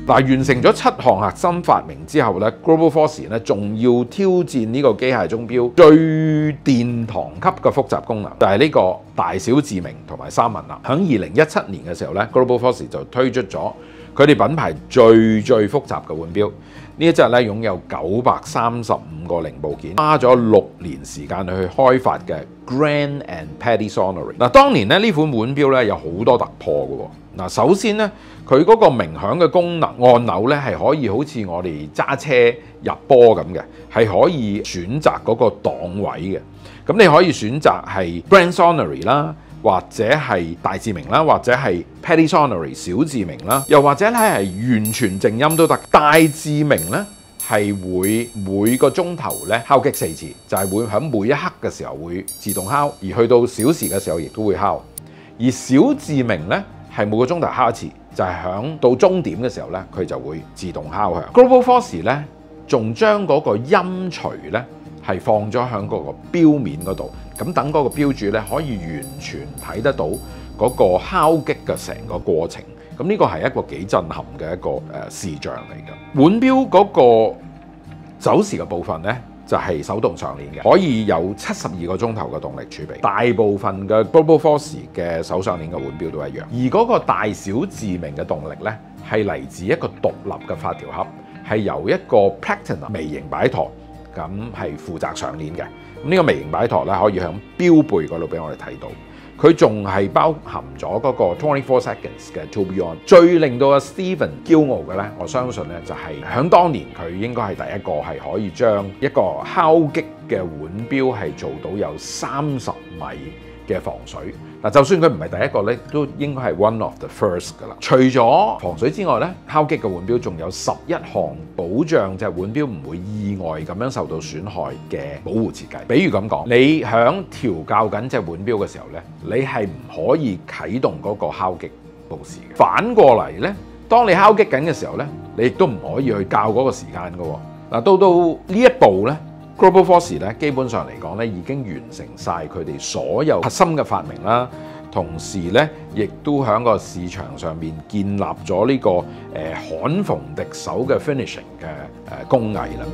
嗱，完成咗7項核心發明之後咧 ，GlobalForce 咧仲要挑戰呢個機械鐘錶最殿堂級嘅複雜功能，就係呢個大小致明同埋三紋啦。喺2017年嘅時候咧 ，GlobalForce 就推出咗佢哋品牌最複雜嘅腕錶。呢一隻咧擁有935個零部件，花咗6年時間去開發嘅 Grand and Paddy Sonnery。嗱，當年咧呢款腕錶咧有好多突破嘅喎。嗱，首先咧佢嗰個鳴響嘅功能按鈕咧係可以好似我哋揸車入波咁嘅，係可以選擇嗰個檔位嘅。咁你可以選擇係 Grand Sonnery 啦，或者係大致明啦，或者係 Paddy Sonnery 小致明啦，又或者咧係完全靜音都得。大致明咧係會每個鐘頭咧敲擊4次，就係會喺每一刻嘅時候會自動敲，而去到小時嘅時候亦都會敲。而小致明咧係每個鐘頭敲一次，就係響到終點嘅時候咧佢就會自動敲響。GlobalForce 咧仲將嗰個音錘咧係放咗喺嗰個錶面嗰度，咁等嗰個錶主咧可以完全睇得到嗰個敲擊嘅成個過程。咁呢個係一個幾震撼嘅一個視像嚟嘅。腕錶嗰個走時嘅部分咧就係手動上鏈嘅，可以有72個鐘頭嘅動力儲備。大部分嘅 GlobalForce 嘅手上鏈嘅腕錶都一樣。而嗰個大小致明嘅動力咧係嚟自一個獨立嘅發條盒，係由一個 Platinum 微型擺陀咁係負責上鏈嘅。咁呢個微型擺陀咧可以喺錶背嗰度俾我哋睇到。佢仲係包含咗嗰個24 seconds 嘅 tourbillon。最令到阿 Steven 驕傲嘅咧，我相信咧就係喺當年佢應該係第一個係可以將一個敲擊嘅腕錶係做到有30米嘅防水。嗱，就算佢唔係第一個咧，都應該係 one of the first 噶啦。除咗防水之外咧，敲擊嘅腕錶仲有11項保障隻腕錶唔會意外咁樣受到損害嘅保護設計。比如咁講，你響調校緊隻腕錶嘅時候咧，你係唔可以啟動嗰個敲擊報時嘅。反過嚟咧，當你敲擊緊嘅時候咧，你亦都唔可以去校嗰個時間㗎喎。嗱，到呢一步咧，GlobalForce 咧基本上嚟講咧已經完成晒佢哋所有核心嘅發明啦，同時咧亦都喺個市場上面建立咗呢個罕逢敵手嘅 finishing 嘅工藝啦。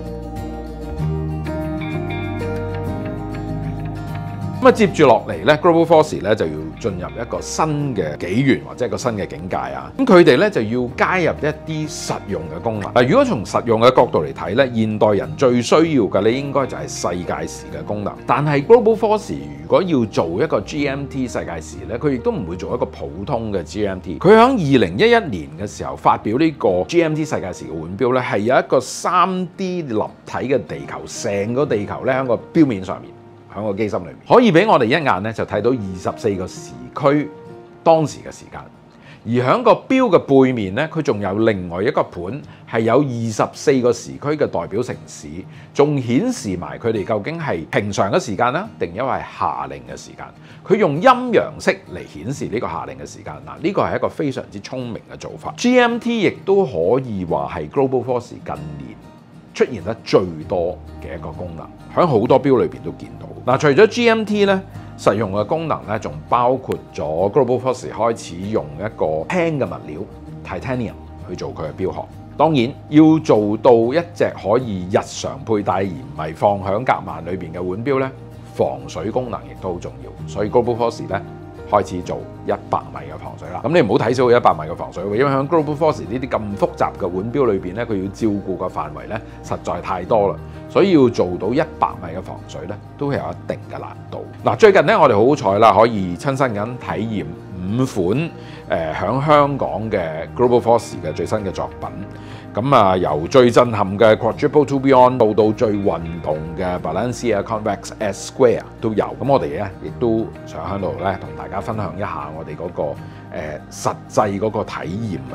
咁接住落嚟咧 ，GlobalForce 咧就要進入一個新嘅紀元或者一個新嘅境界啊！咁佢哋咧就要加入一啲實用嘅功能。嗱，如果從實用嘅角度嚟睇咧，現代人最需要嘅咧應該就係世界時嘅功能。但係 GlobalForce 如果要做一個 GMT 世界時咧，佢亦都唔會做一個普通嘅 GMT。佢喺2011年嘅時候發表呢個 GMT 世界時嘅腕錶咧，係有一個3D 立體嘅地球，成個地球咧喺個錶面上面。喺個機芯裏面，可以俾我哋一眼咧就睇到24個時區當時嘅時間，而喺個錶嘅背面咧，佢仲有另外一個盤係有24個時區嘅代表城市，仲顯示埋佢哋究竟係平常嘅時間啦，定因為夏令嘅時間。佢用陰陽式嚟顯示呢個夏令嘅時間。嗱，呢個係一個非常之聰明嘅做法。GMT 亦都可以話係 GlobalForce 近年出現得最多嘅一個功能，喺好多錶裏邊都見到。嗱，除咗 GMT 咧，實用嘅功能咧，仲包括咗 GlobalForce 開始用一個輕嘅物料 Titanium 去做佢嘅錶殼。當然要做到一隻可以日常佩戴而唔係放喺夾萬裏邊嘅腕錶咧，防水功能亦都好重要。所以 GlobalForce 咧開始做100米嘅防水啦。咁你唔好睇少佢100米嘅防水，因為喺 GlobalForce 呢啲咁複雜嘅腕錶裏邊咧，佢要照顧嘅範圍咧實在太多啦，所以要做到100米嘅防水咧，都係有一定嘅難度。嗱，最近咧我哋好好彩啦，可以親身咁體驗5款喺香港嘅 GlobalForce 嘅最新嘅作品。咁啊，由最震撼嘅 Quadruple Tourbillon 到最運動嘅 Balenciaga Convex S Square 都有。咁我哋咧亦都想喺度咧同大家分享一下我哋嗰個實際嗰個體驗啊！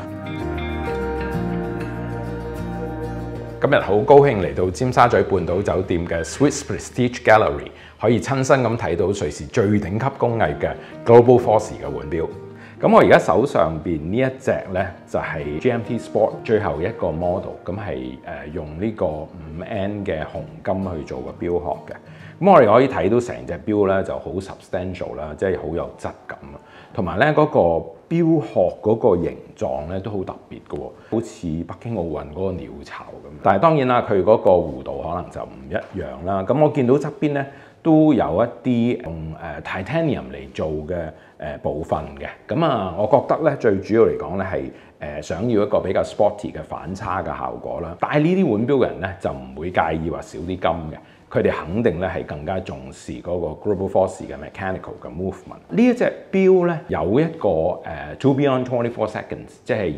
今日好高興嚟到尖沙咀半島酒店嘅 Swiss Prestige Gallery， 可以親身咁睇到瑞士最頂級工藝嘅 GlobalForce 嘅腕錶。 咁我而家手上邊呢一隻咧就係 GMT Sport 最後一個 model， 咁係用呢個5N 嘅紅金去做個錶殼嘅。咁我哋可以睇到成隻錶咧就好 substantial 啦，即係好有質感啊。同埋咧嗰個錶殼嗰個形狀咧都好特別嘅喎，好似北京奧運嗰個鳥巢咁。但係當然啦，佢嗰個弧度可能就唔一樣啦。咁我見到側邊咧都有一啲用titanium 嚟做嘅部分嘅。咁啊，我覺得咧最主要嚟講咧係想要一個比較 sporty 嘅反差嘅效果啦。戴呢啲腕錶嘅人咧就唔會介意話少啲金嘅。佢哋肯定咧係更加重視嗰個 Global Force 嘅 mechanical 嘅 movement。呢一隻錶咧有一個tourbillon 24 seconds， 即係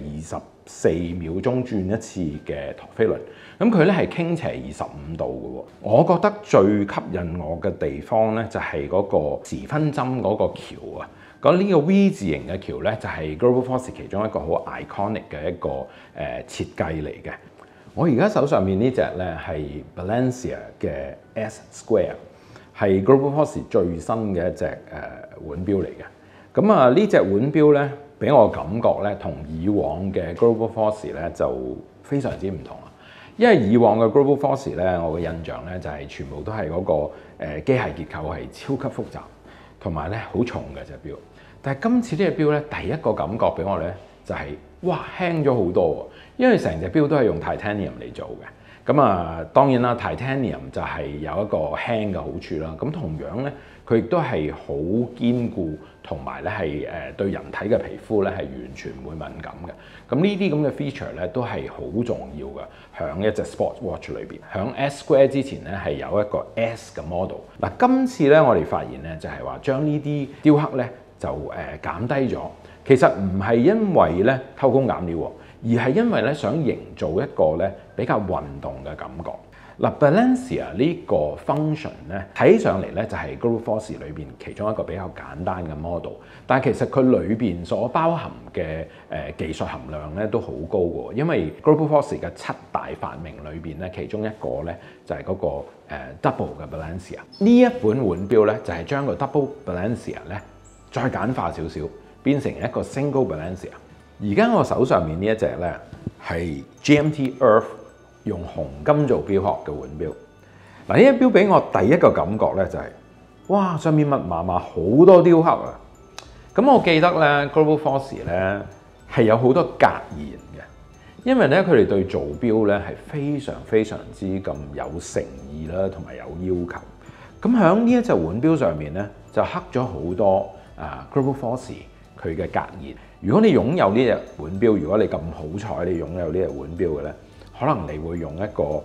24秒鐘轉一次嘅陀飛輪。咁佢咧係傾斜25度嘅喎。我覺得最吸引我嘅地方咧就係嗰個時分針嗰個橋啊。咁呢個 V 字形嘅橋咧就係 Global Force 其中一個好 iconic 嘅一個設計嚟嘅。我而家手上面呢隻咧係 Balenciaga 嘅 S Square， 係 Global Force 最新嘅一隻腕錶嚟嘅。咁啊呢隻腕錶咧，俾我感覺咧同以往嘅 Global Force 咧就非常之唔同啊。因為以往嘅 Global Force 咧，我嘅印象咧就係全部都係嗰個機械結構係超級複雜，同埋咧好重嘅隻錶。但係今次呢隻錶咧，第一個感覺俾我咧就係哇輕咗好多喎。因為成隻錶都係用 titanium 嚟做嘅，咁啊當然啦 ，titanium 就係有一個輕嘅好處啦。咁同樣咧，佢亦都係好堅固，同埋咧係對人體嘅皮膚咧係完全唔會敏感嘅。咁呢啲咁嘅 feature 咧都係好重要嘅，響一隻 sport watch 裏邊。響 S Square 之前咧係有一個 S 嘅 model。嗱，今次咧我哋發現咧就係話將呢啲雕刻咧就減低咗。其實唔係因為咧偷工減料喎。而係因為咧想營造一個咧比較運動嘅感覺。嗱 Balenciaga 呢個 function 咧睇上嚟咧就係 Global Force 裏邊其中一個比較簡單嘅 model， 但係其實佢裏邊所包含嘅技術含量咧都好高嘅。因為 Global Force 嘅7大發明裏邊咧，其中一個咧就係嗰個double 嘅 Balenciaga。呢一本腕錶咧就係將個 double Balenciaga 咧再簡化少少，變成一個 single Balenciaga。而家我手上面呢一隻咧係 GMT Earth 用紅金做錶殼嘅腕錶。嗱，呢隻錶俾我第一個感覺咧就係，哇，上面密麻麻好多雕刻啊！咁我記得咧 Global Force 咧係有好多格言嘅，因為咧佢哋對做錶咧係非常非常之咁有誠意啦，同埋有要求。咁喺呢一隻腕錶上面咧就刻咗好多Global Force 佢嘅格言。如果你擁有呢隻腕錶，如果你咁好彩，你擁有呢隻腕錶嘅咧，可能你會用一個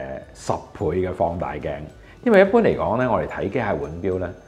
10倍嘅放大鏡，因為一般嚟講咧，我哋睇機械腕錶咧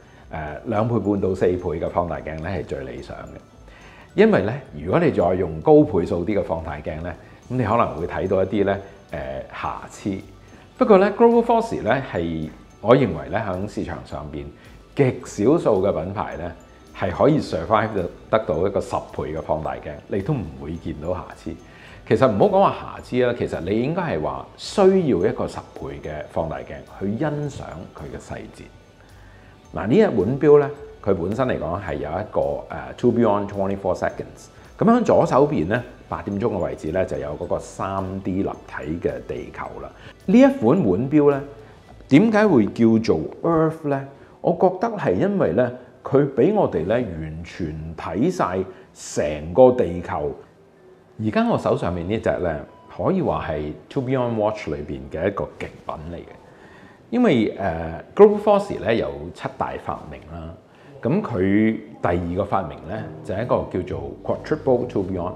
2倍半到4倍嘅放大鏡咧係最理想嘅。因為咧，如果你再用高倍數啲嘅放大鏡咧，咁你可能會睇到一啲咧瑕疵。不過咧 Global Force 咧係我認為咧喺市場上邊極少數嘅品牌咧，係可以 survive 得到一個10倍嘅放大鏡，你都唔會見到瑕疵。其實唔好講話瑕疵啦，其實你應該係話需要一個10倍嘅放大鏡去欣賞佢嘅細節。嗱，呢隻腕錶咧，佢本身嚟講係有一個tourbillon 24 seconds。咁喺左手邊咧8點鐘嘅位置咧就有嗰個3D 立體嘅地球啦。呢一款腕錶咧點解會叫做 Earth 咧？我覺得係因為咧，佢俾我哋咧完全睇晒成個地球。而家我手上面呢隻咧，可以話係 tourbillon watch 裏邊嘅一個極品嚟嘅。因為Global Force 咧有7大發明啦，咁佢第二個發明咧就係一個叫做 quadruple tourbillon，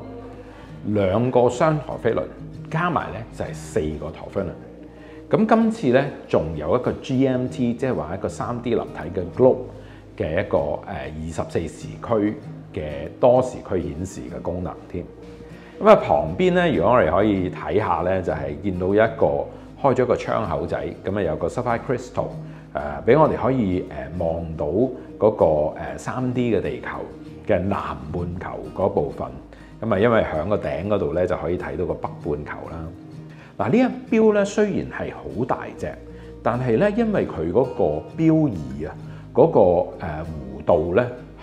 2個雙陀飛輪加埋咧就係4個陀飛輪。咁今次咧仲有一個 GMT， 即係話一個3D 立體嘅 globe 嘅一個24時區嘅多時區顯示嘅功能添。咁啊旁邊咧，如果我哋可以睇下咧，就係見到一個開咗個窗口仔，咁啊有個 sapphire crystal， 俾我哋可以望到嗰個3D 嘅地球嘅南半球嗰部分。咁啊因為響個頂嗰度咧就可以睇到個北半球啦。嗱，呢一錶咧雖然係好大隻，但係咧因為佢嗰個錶儀啊嗰個弧度咧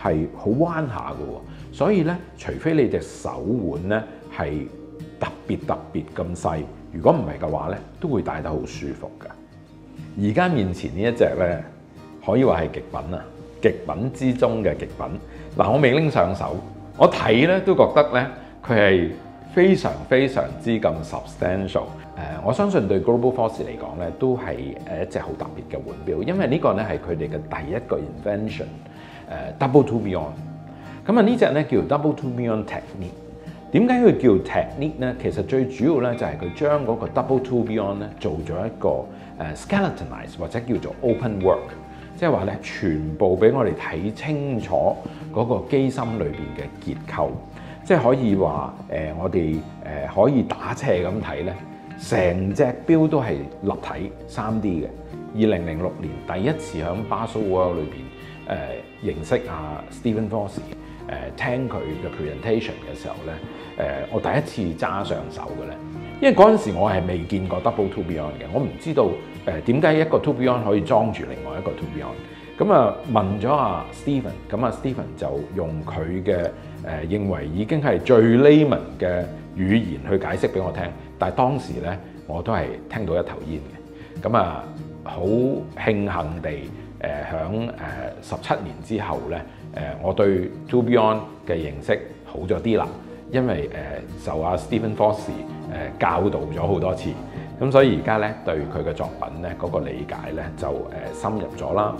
係好彎下嘅喎，所以咧，除非你隻手腕咧係特別咁細，如果唔係嘅話咧，都會戴得好舒服㗎。而家面前呢一隻咧，可以話係極品啊，極品之中嘅極品。嗱，我未拎上手，我睇咧都覺得咧佢係非常之咁 substantial。我相信對 Global Force 嚟講咧，都係一隻好特別嘅腕錶，因為呢個咧係佢哋嘅第一個 invention， Double Tourbillon。咁啊呢隻咧叫 Double Tourbillon Technique。點解佢叫 Technique 咧？其實最主要咧就係佢將嗰個 Double Tourbillon 咧做咗一個skeletonized 或者叫做 open work， 即係話咧全部俾我哋睇清楚嗰個機芯裏邊嘅結構，即係可以話我哋可以打斜咁睇咧。成隻錶都係立體 3D 嘅。2006年第一次喺 Baselworld 裏邊認識Steven Fosse， 聽佢嘅 presentation 嘅時候咧，我第一次揸上手嘅咧，因為嗰陣時我係未見過 Double Tourbillon 嘅，我唔知道點解一個 Tourbillon 可以裝住另外一個 Tourbillon。咁啊問咗Steven， 咁Steven 就用佢嘅認為已經係最 layman 嘅語言去解釋俾我聽，但係當時咧我都係聽到一頭煙嘅。咁好慶幸地響17年之後咧，我對 Tourbillon 嘅認識好咗啲啦，因為受Steven Fosse 教導咗好多次，咁所以而家咧對佢嘅作品咧嗰個理解咧就深入咗啦。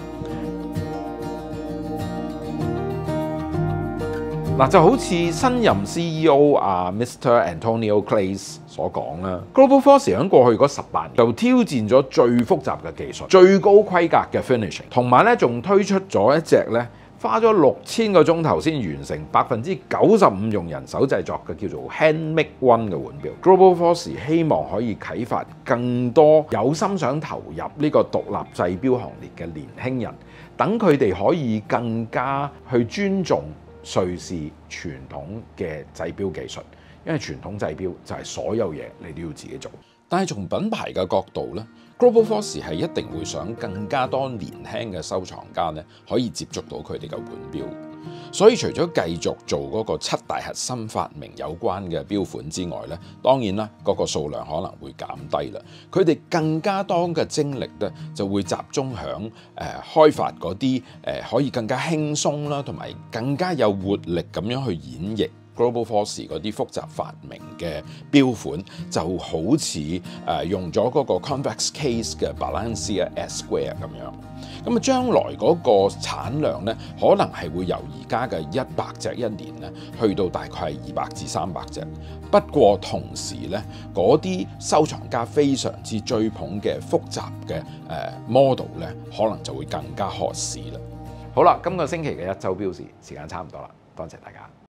嗱，就好似新任 CEO Mr. Antonio Claes 所講啦 ，Global Force 喺過去嗰18年就挑戰咗最複雜嘅技術、最高規格嘅 finishing， 同埋咧仲推出咗一隻咧花咗6000個鐘頭先完成95%用人手製作嘅叫做 Handmade One 嘅腕錶。Global Force 希望可以啟發更多有心想投入呢個獨立製錶行列嘅年輕人，等佢哋可以更加去尊重瑞士傳統嘅製錶技術，因為傳統製錶就係所有嘢你都要自己做。但係從品牌嘅角度咧 ，Global Force 係一定會想更加多年輕嘅收藏家咧可以接觸到佢哋嘅腕錶。所以除咗繼續做嗰個7大核心發明有關嘅錶款之外咧，當然啦，嗰個數量可能會減低啦。佢哋更加多嘅精力咧就會集中響開發嗰啲可以更加輕鬆啦，同埋更加有活力咁樣去演繹Global Force 嗰啲複雜發明嘅錶款，就好似用咗嗰個 convex case 嘅 Balancia S Square 咁樣。咁將來嗰個產量咧，可能係會由而家嘅100隻一年咧，去到大概係200至300隻。不過同時咧，嗰啲收藏家非常之追捧嘅複雜嘅model 咧，可能就會更加渴市啦。好啦，今個星期嘅一周錶時間差唔多啦，多謝大家。